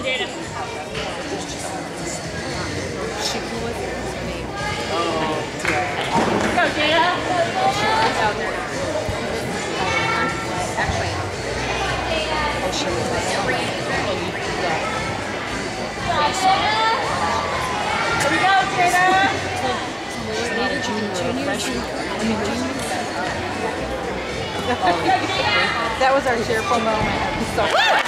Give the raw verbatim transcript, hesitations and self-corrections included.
Jada. Go, Jada. Actually, oh, she was like, Here we go, Jada. that was our cheerful moment. So